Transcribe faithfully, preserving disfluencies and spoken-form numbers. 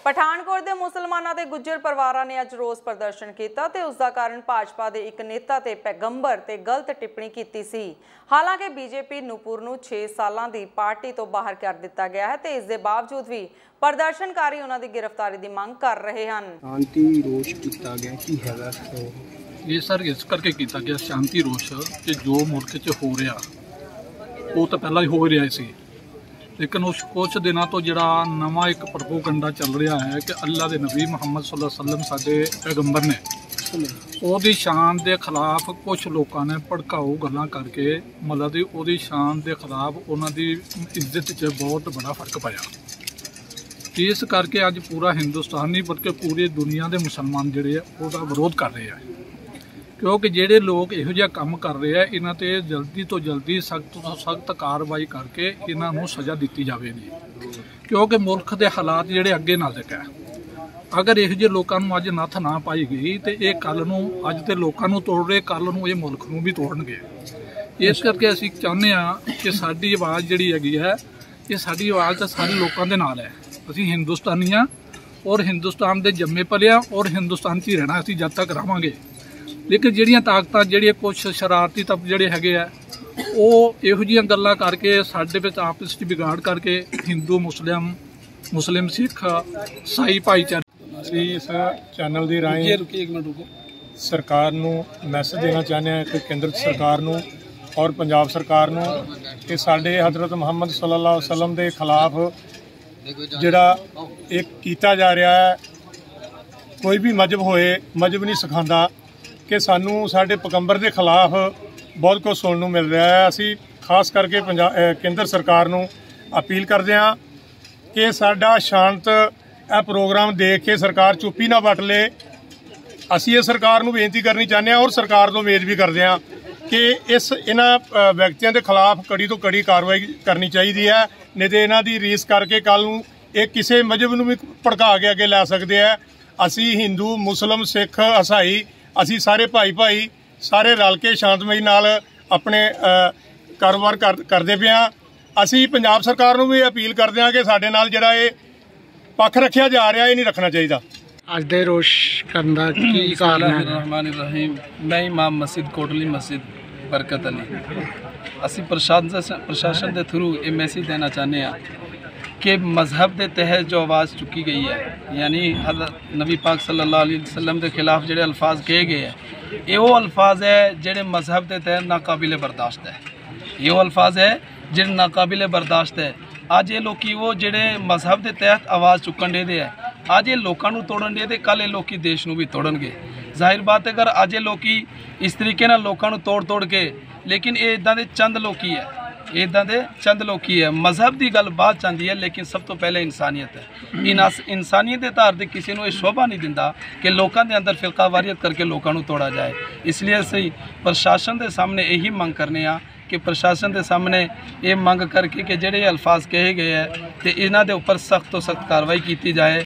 ਪਠਾਨਕੋਟ ਦੇ ਮੁਸਲਮਾਨਾਂ ਤੇ ਗੁੱਜਰ ਪਰਿਵਾਰਾਂ ਨੇ ਅੱਜ ਰੋਸ ਪ੍ਰਦਰਸ਼ਨ ਕੀਤਾ ਤੇ ਉਸ ਦਾ ਕਾਰਨ ਭਾਜਪਾ ਦੇ ਇੱਕ ਨੇਤਾ ਤੇ ਪੈਗੰਬਰ ਤੇ ਗਲਤ ਟਿੱਪਣੀ ਕੀਤੀ ਸੀ। ਹਾਲਾਂਕਿ ਬੀਜੇਪੀ ਨੂਪੁਰ ਨੂੰ ਛੇ ਸਾਲਾਂ ਦੀ ਪਾਰਟੀ ਤੋਂ ਬਾਹਰ ਕਰ ਦਿੱਤਾ ਗਿਆ ਹੈ ਤੇ ਇਸ ਦੇ ਬਾਵਜੂਦ ਵੀ ਪ੍ਰਦਰਸ਼ਨਕਾਰੀ ਉਹਨਾਂ ਦੀ ਗ੍ਰਿਫਤਾਰੀ ਦੀ ਮੰਗ ਕਰ ਰਹੇ ਹਨ। ਸ਼ਾਂਤੀ ਰੋਸ਼ ਕੀਤਾ ਗਿਆ ਕੀ ਹੈਗਾ ਇਹ ਸਰ ਇਸ ਕਰਕੇ ਕੀਤਾ ਗਿਆ ਸ਼ਾਂਤੀ ਰੋਸ਼ ਕਿ ਜੋ ਮੁਲਕ 'ਚ ਹੋ ਰਿਹਾ ਉਹ ਤਾਂ ਪਹਿਲਾਂ ਹੀ ਹੋ ਰਿਹਾ ਸੀ, लेकिन उस कुछ दिनों तो जड़ा नवा एक प्रपोगंडा चल रहा है कि अल्लाह के नबी मुहम्मद सल्लल्लाहु अलैहि वसल्लम साडे पैगंबर ने ओदी शान के खिलाफ कुछ लोगों ने भड़काऊ गल्लां करके मतलब की ओदी शान के खिलाफ उन्होंने इज्जत च बहुत बड़ा फर्क पाया। इस करके अज पूरा हिंदुस्तान नहीं बल्कि पूरी दुनिया के मुसलमान जिहड़े उसका विरोध कर रहे हैं, क्योंकि ਜਿਹੜੇ ਲੋਕ ਇਹੋ ਜਿਹਾ ਕੰਮ ਕਰ ਰਹੇ ਆ ਇਹਨਾਂ ਤੇ ਜਲਦੀ ਤੋਂ ਜਲਦੀ ਸਖਤ ਤੋਂ ਸਖਤ ਕਾਰਵਾਈ ਕਰਕੇ ਇਹਨਾਂ ਨੂੰ ਸਜ਼ਾ ਦਿੱਤੀ ਜਾਵੇਗੀ, ਕਿਉਂਕਿ ਮੁਲਕ ਦੇ ਹਾਲਾਤ ਜਿਹੜੇ ਅੱਗੇ ਨਾਜ਼ੁਕ ਹੈ। ਅਗਰ ਇਹੋ ਜਿਹੇ ਲੋਕਾਂ ਨੂੰ ਅੱਜ ਨੱਥ ਨਾ ਪਾਈ ਗਈ ਤੇ ਇਹ ਕੱਲ ਨੂੰ ਅੱਜ ਦੇ ਲੋਕਾਂ ਨੂੰ ਤੋੜ ਰਹੇ ਕੱਲ ਨੂੰ ਇਹ ਮੁਲਕ ਨੂੰ ਵੀ ਤੋੜਨਗੇ। ਇਸ ਕਰਕੇ ਅਸੀਂ ਚਾਹੁੰਦੇ ਹਾਂ ਕਿ ਸਾਡੀ ਆਵਾਜ਼ ਜਿਹੜੀ ਹੈਗੀ ਹੈ ਇਹ ਸਾਡੀ ਆਵਾਜ਼ ਤਾਂ ਸਾਰੇ ਲੋਕਾਂ ਦੇ ਨਾਲ ਹੈ। ਅਸੀਂ ਹਿੰਦੁਸਤਾਨੀ ਹਾਂ ਔਰ ਹਿੰਦੁਸਤਾਨ ਦੇ ਜੰਮੇ ਪਲੇ ਹਾਂ ਔਰ ਹਿੰਦੁਸਤਾਨ 'ਚ ਹੀ ਰਹਿਣਾ ਅਸੀਂ ਜਦ ਤੱਕ ਰਹਾਂਗੇ। लेकिन ਜਿਹੜੀਆਂ ਤਾਕਤਾਂ ਜਿਹੜੀਆਂ ਕੁਛ ਸ਼ਰਾਰਤੀ ਤੱਤ ਜਿਹੜੇ ਹੈਗੇ ਆ ਉਹ ਇਹੋ ਜਿਹੀਆਂ ਗੱਲਾਂ ਕਰਕੇ ਸਾਡੇ ਵਿੱਚ ਆਪਸ ਵਿੱਚ ਵਿਗਾੜ ਕਰਕੇ ਹਿੰਦੂ ਮੁਸਲਿਮ ਮੁਸਲਿਮ ਸਿੱਖ ਸਾਈ ਭਾਈਚਾਰੇ ਅਸੀਂ ਇਸ ਚੈਨਲ ਦੀ ਰਾਹੀਂ ਸਰਕਾਰ ਨੂੰ ਮੈਸੇਜ ਦੇਣਾ ਚਾਹੁੰਦੇ ਹਾਂ ਕਿ ਕੇਂਦਰ ਸਰਕਾਰ ਨੂੰ ਔਰ ਪੰਜਾਬ ਸਰਕਾਰ ਨੂੰ ਕਿ ਸਾਡੇ ਹਜ਼ਰਤ ਮੁਹੰਮਦ ਸੱਲੱਲਾਹੁ ਅਲੈਹਿ ਵਸੱਲਮ ਦੇ ਖਿਲਾਫ ਜਿਹੜਾ ਇੱਕ ਕੀਤਾ ਜਾ ਰਿਹਾ ਹੈ, ਕੋਈ ਵੀ ਮਜ਼ਹਬ ਹੋਏ ਮਜ਼ਹਬ ਨਹੀਂ ਸਿਖਾਉਂਦਾ कि सानू साडे पैगंबर के खिलाफ बहुत कुछ सुनने को मिल रहा है। असी खास करके पंजाब केंद्र सरकार नू अपील करते हैं कि साडा शांत यह प्रोग्राम देख के सरकार चुप्पी ना वट ले। असी ये सरकार नू बेनती करनी चाहते हैं और सरकार तो उम्मीद भी करते हैं कि इस इन्हां व्यक्तियों के खिलाफ कड़ी तो कड़ी कार्रवाई करनी चाहिए है, नहीं तो इन्हां दी रीस करके कल नू ये किसी मजहब नू भी भड़का के अगे लै सकते हैं। असी हिंदू मुस्लिम सिख ईसाई ਅਸੀਂ ਸਾਰੇ ਭਾਈ ਭਾਈ ਸਾਰੇ ਰਲ ਕੇ ਸ਼ਾਂਤਮਈ ਨਾਲ ਆਪਣੇ ਕਾਰੋਬਾਰ ਕਰਦੇ ਪਏ ਹਾਂ। ਅਸੀਂ ਪੰਜਾਬ ਸਰਕਾਰ ਨੂੰ ਵੀ ਅਪੀਲ ਕਰਦੇ ਹਾਂ ਕਿ ਸਾਡੇ ਨਾਲ ਜਿਹੜਾ ਇਹ ਪੱਖ ਰੱਖਿਆ ਜਾ ਰਿਹਾ ਇਹ ਨਹੀਂ ਰੱਖਣਾ ਚਾਹੀਦਾ। ਅੱਜ ਦੇ ਰੋਸ਼ ਕਰਨ ਦਾ ਕੀ ਕਾਰਨ ਹੈ? ਰਹਿਮਾਨ ਰਹੀਮ। ਮੈਂ ਇਮਾਮ ਮਸਜਿਦ ਕੋਟਲੀ ਮਸਜਿਦ ਬਰਕਤ ਅਲੀ। ਅਸੀਂ ਪ੍ਰਸ਼ਾਸਨ ਪ੍ਰਸ਼ਾਸਨ ਦੇ ਥਰੂ ਇਹ ਮੈਸੇਜ ਦੇਣਾ ਚਾਹੁੰਦੇ ਹਾਂ कि मजहब के तहत जो आवाज़ चुकी गई है, यानी नबी पाक सल्लल्लाहु अलैहि वसल्लम के खिलाफ जोड़े अल्फाज कहे गए हैं ये वो अल्फाज है जोड़े मजहब के तहत नाकाबिले बर्दाश्त है। ये वो अल्फाज है जो नाकाबिले बर्दाश्त है। अज ये लोग वो जोड़े मजहब के तहत आवाज़ चुकन दे है, अज ये लोगों को तोड़न दे, कल ये लोग देश को भी तोड़नगे। जाहिर बात है अगर अज ये लोग इस तरीके लोगों को तोड़ तोड़ के, लेकिन ये इदा के चंद लोग है इदा दे चंद लोग है। मजहब की गल बाद चाहती है, लेकिन सब तो पहले इंसानियत है। इन इंसानियत के आधार पर किसी को यह शोभा नहीं दिता कि लोगों के अंदर फिरकावारीत करके लोगों को तोड़ा जाए। इसलिए असं प्रशासन के सामने यही मंग करने कि प्रशासन के सामने ये मंग करके कि जोड़े अल्फाज कहे गए हैं तो इन्हों के उपर सख्त तो सख्त कार्रवाई की जाए।